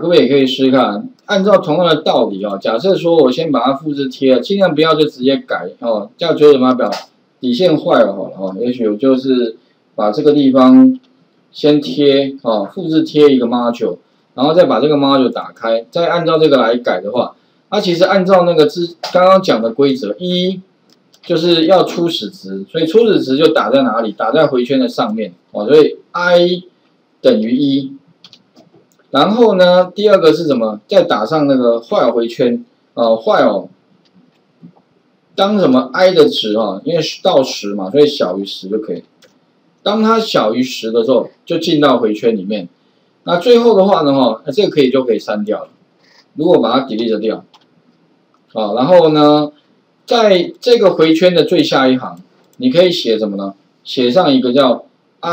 各位也可以试试看，按照同样的道理哦。假设说我先把它复制贴了，尽量不要就直接改哦。叫9码表底线坏了好了哦，也许我就是把这个地方先贴哦，复制贴一个 module， 然后再把这个 module 打开，再按照这个来改的话，它其实按照那个刚刚讲的规则，就是要初始值，所以初始值就打在哪里？打在回圈的上面哦，所以 i 等于1。然后呢，第二个是什么？再打上那个while回圈while 当什么 i 的值因为到10嘛，所以小于10就可以。当它小于10的时候，就进到回圈里面。那最后的话呢这个就可以删掉了。如果把它 delete 掉然后呢，在这个回圈的最下一行，你可以写什么呢？写上一个叫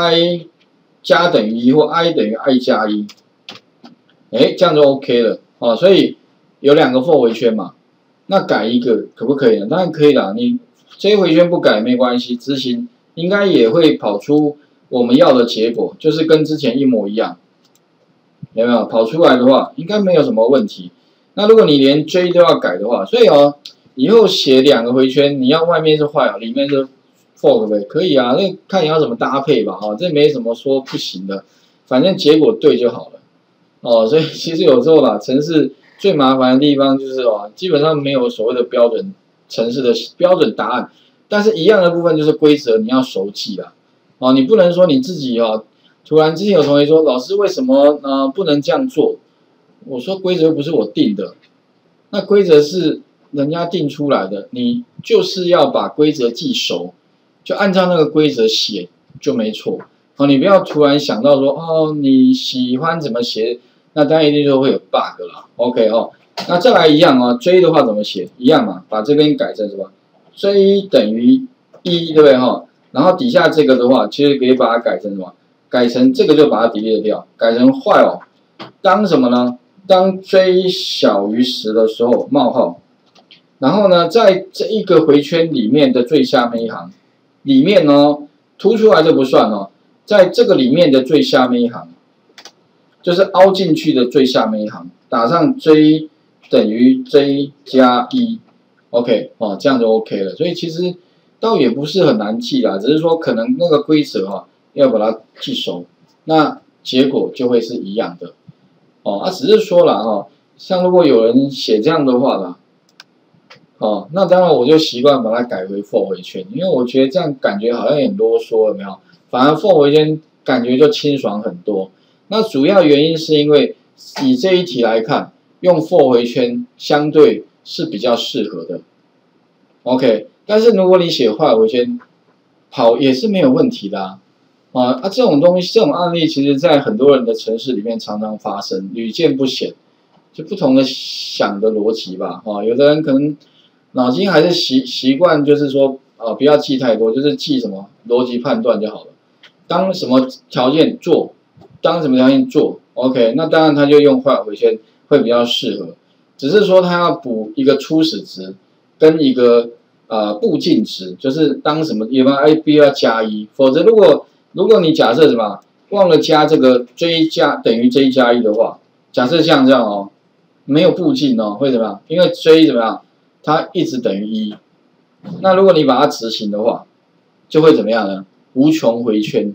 i 加等于1或 i 等于 i 加1。这样就 OK 了所以有2个 for 回圈嘛，那改一个可不可以呢？当然可以啦，你这一回圈不改没关系，执行应该也会跑出我们要的结果，就是跟之前一模一样，有没有？跑出来的话，应该没有什么问题。那如果你连 J 都要改的话，所以以后写2个回圈，你要外面是while，里面是 for 呗，可以啊，那看你要怎么搭配吧这没什么说不行的，反正结果对就好了。所以其实有时候啦，程式最麻烦的地方就是基本上没有所谓的标准程式的标准答案，但是一样的部分就是规则你要熟记啦。你不能说你自己突然之前有同学说老师为什么不能这样做？我说规则又不是我定的，那规则是人家定出来的，你就是要把规则记熟，就按照那个规则写就没错。你不要突然想到说你喜欢怎么写。那当然一定就会有 bug 啦 ，OK 那再来一样追的话怎么写？一样嘛，把这边改成什么？追等于1，对不对然后底下这个的话，其实可以把它改成什么？改成这个就把它 delete 掉，改成while当什么呢？当追小于10的时候，冒号。然后呢，在这一个回圈里面的最下面一行，里面凸出来就不算在这个里面的最下面一行。就是凹进去的最下面一行，打上 J 等于 J 加1，OK 这样就 OK 了。所以其实倒也不是很难记啦，只是说可能那个规则要把它记熟，那结果就会是一样的只是说了像如果有人写这样的话啦那当然我就习惯把它改回 for 回圈，因为我觉得这样感觉好像有点啰嗦，有没有？反而 for 回圈感觉就清爽很多。那主要原因是因为以这一题来看，用 for 回圈相对是比较适合的 ，OK。但是如果你写while回圈，跑也是没有问题的这种东西，这种案例其实在很多人的程式里面常常发生，屡见不鲜。就不同的想的逻辑吧有的人可能脑筋还是习惯就是说不要记太多，就是记什么逻辑判断就好了。当什么条件做。当什么条件做 ，OK， 那当然他就用while回圈会比较适合，只是说他要补一个初始值跟一个步进值，就是当什么地方必要加1，否则如果你假设什么忘了加这个 J 加等于 J 加1的话，假设像这样没有步进会怎么样？因为 J 怎么样？它一直等于1，那如果你把它执行的话，就会怎么样呢？无穷回圈。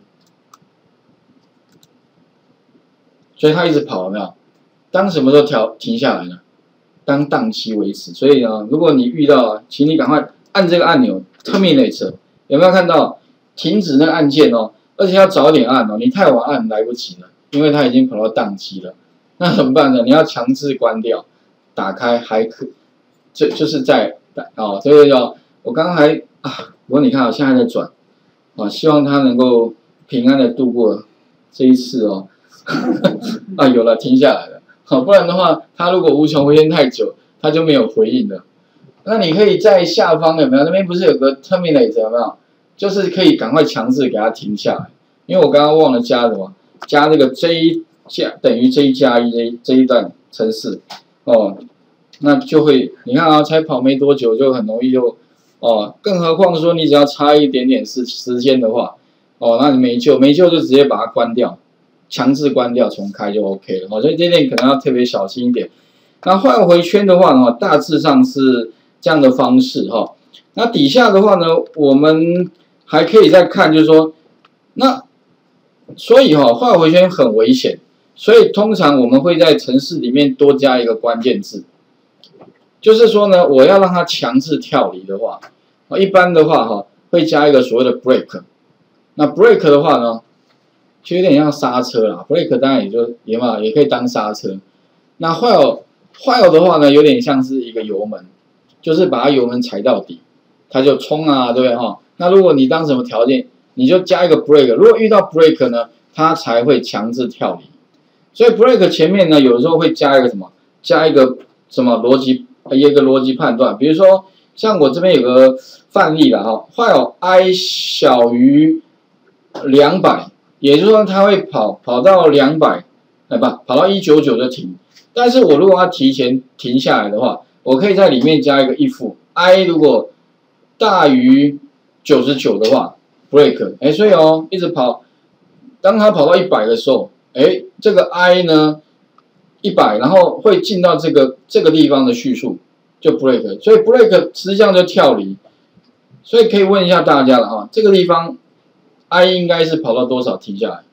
所以它一直跑，有没有？当什么时候停下来呢？当宕机为止。所以呢，如果你遇到请你赶快按这个按钮 terminate， 有没有看到停止那个按键而且要早点按你太晚按来不及了，因为它已经跑到宕机了。那怎么办呢？你要强制关掉，打开还可，就是在这个我刚刚还不过你看现在还在转希望它能够平安的度过这一次有了，停下来了。不然的话，它如果无穷回圈太久，它就没有回应了。那你可以在下方有没有？那边不是有个 terminate 有没有？就是可以赶快强制给它停下来。因为我刚刚忘了加什么，加这个 J 加等于 J 加1这一段程式那就会你看才跑没多久就很容易就更何况说你只要差一点点时间的话那你没救就直接把它关掉。 强制关掉重开就 OK 了，所以这点可能要特别小心一点。那换回圈的话呢，大致上是这样的方式哈。那底下的话呢，我们还可以再看，就是说，那所以换回圈很危险，所以通常我们会在程式里面多加一个关键字，就是说呢，我要让它强制跳离的话，一般的话会加一个所谓的 break。那 break 的话呢，就有点像刹车啦 ，break 当然也可以当刹车。那 while 的话呢，有点像是一个油门，就是把它油门踩到底，它就冲啊，对不对哈？那如果你当什么条件，你就加一个 break， 如果遇到 break 呢，它才会强制跳离。所以 break 前面呢，有时候会加一个什么？加一个什么逻辑？一个逻辑判断。比如说，像我这边有个范例啦哈 ，while i 小于200，也就是说它会跑到200，跑到199就停。但是我如果要提前停下来的话，我可以在里面加一个 if i 如果大于99的话 break， 所以一直跑，当它跑到100的时候，这个 i 呢100，然后会进到这个地方的序数就 break， 所以 break 实际上就跳离，所以可以问一下大家了哈，这个地方 i 应该是跑到多少停下来？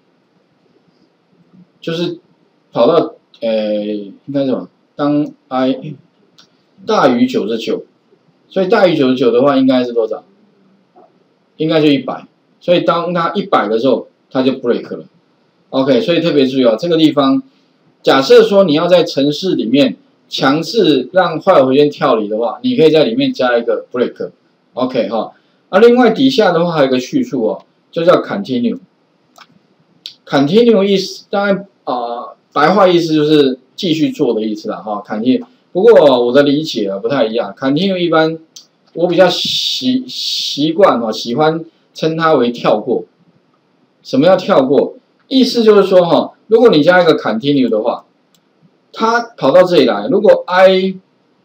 就是跑到应该什么？当 i 大于99，所以大于99的话应该是多少？应该就100，所以当它100的时候，它就 break 了。OK， 所以特别注意这个地方，假设说你要在程式里面强制让while回圈跳离的话，你可以在里面加一个 break。OK 哈，另外底下的话还有一个序数就叫 continue。continue 意思当然白话意思就是继续做的意思啦哈 ，continue。不过我的理解不太一样 ，continue 一般我比较习惯喜欢称它为跳过。什么叫跳过？意思就是说如果你加一个 continue 的话，它跑到这里来，如果 i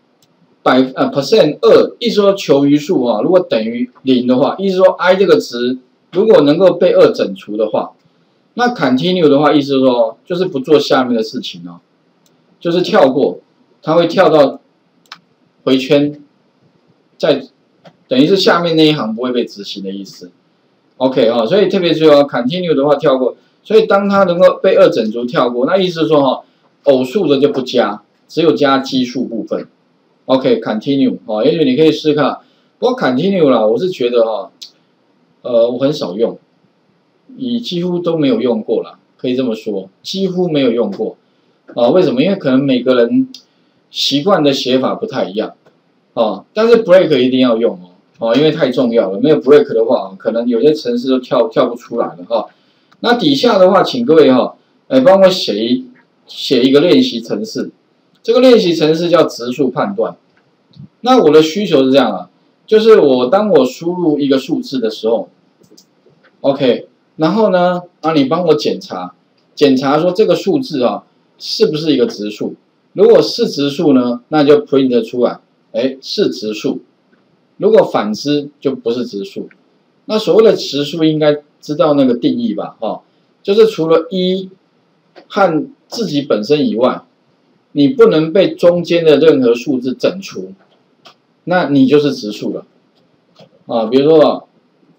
%2，意思说求余数如果等于0的话，意思说 i 这个值如果能够被2整除的话。那 continue 的话，意思是说，就是不做下面的事情就是跳过，它会跳到回圈，等于是下面那一行不会被执行的意思。OK 所以特别注意continue 的话跳过，所以当它能够被2整除跳过，那意思是说偶数的就不加，只有加奇数部分。OK continue 也许你可以试看，不过 continue 啦，我是觉得我很少用。几乎都没有用过啦，可以这么说，几乎没有用过。为什么？因为可能每个人习惯的写法不太一样。但是 break 一定要用因为太重要了。没有 break 的话，可能有些程式都跳不出来了那底下的话，请各位帮我写一个练习程式。这个练习程式叫质数判断。那我的需求是这样就是当我输入一个数字的时候 ，OK。然后呢，你帮我检查说这个数字是不是一个质数？如果是质数呢，那就 print 出来，是质数。如果反之就不是质数。那所谓的质数应该知道那个定义吧？就是除了1和自己本身以外，你不能被中间的任何数字整除，那你就是质数了。比如说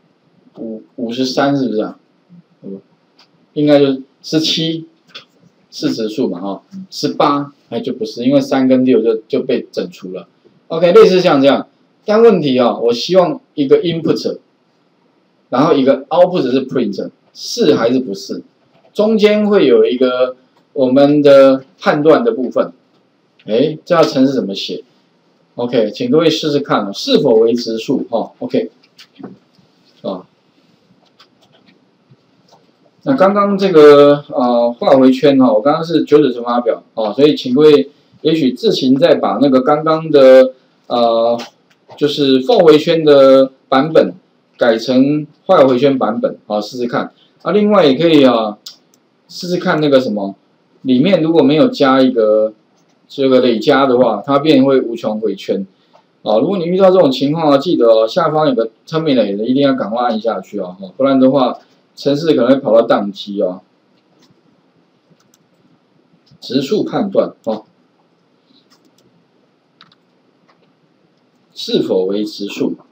53是不是应该就是17是质数嘛18就不是，因为3跟6就被整除了。OK， 类似像这样，但问题我希望一个 input， 然后一个 output 是 print， 是还是不是？中间会有一个我们的判断的部分。这要程式怎么写 ？OK， 请各位试试看是否为质数OK， 那刚刚这个画回圈我刚刚是9指乘法表所以请各位也许自行再把那个刚刚的就是for回圈的版本改成画回圈版本试试看。另外也可以试试看那个什么，里面如果没有加一个这个累加的话，它便会无穷回圈。如果你遇到这种情况记得下方有个 terminate 一定要赶快按下去不然的话程式可能会跑到宕机质数判断哦，是否为质数？